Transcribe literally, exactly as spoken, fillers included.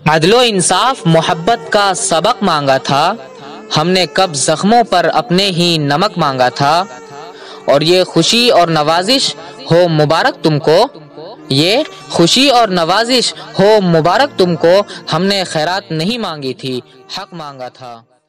अदलो इंसाफ मोहब्बत का सबक मांगा था, हमने कब जख्मों पर अपने ही नमक मांगा था। और ये खुशी और नवाजिश हो मुबारक तुमको, ये खुशी और नवाजिश हो मुबारक तुमको, हमने खैरात नहीं मांगी थी, हक मांगा था।